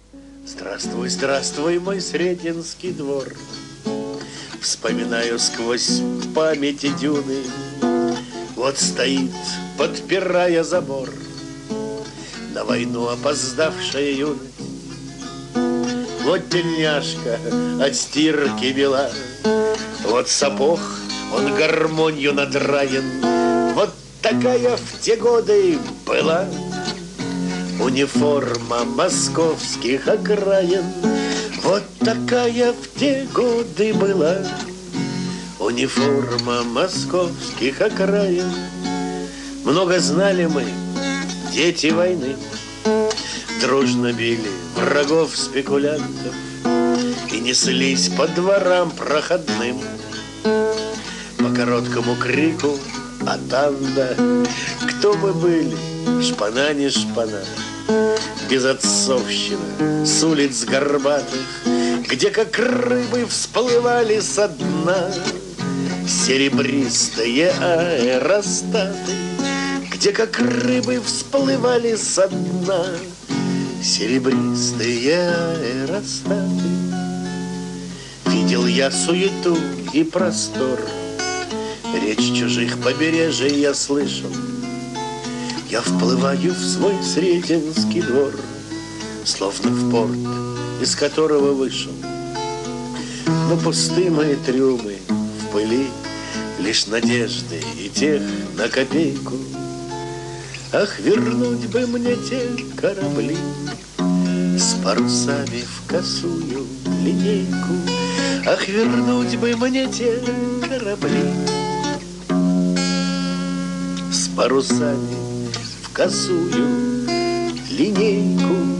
Здравствуй, здравствуй, мой Сретенский двор. Вспоминаю сквозь памяти дюны. Вот стоит, подпирая забор, на войну опоздавшая юность. Вот тельняшка от стирки бела, вот сапог, он гармонью надраен. Вот такая в те годы была униформа московских окраин. Вот такая в те годы была униформа московских окраин. Много знали мы, дети войны, дружно били врагов спекулянтов и неслись по дворам проходным по короткому крику «Атанда!». Кто мы были, шпана не шпана, безотцовщина с улиц горбатых, где как рыбы всплывали со дна серебристые аэростаты, где как рыбы всплывали со дна серебристые аэростаты. Видел я суету и простор, речь чужих побережий я слышал. Я вплываю в свой Сретенский двор, словно в порт, из которого вышел. Но пусты мои трюмы, в пыли лишь надежды и тех на копейку. Ах, вернуть бы мне те корабли с парусами в косую линейку. Ах, вернуть бы мне те корабли с парусами в косую линейку.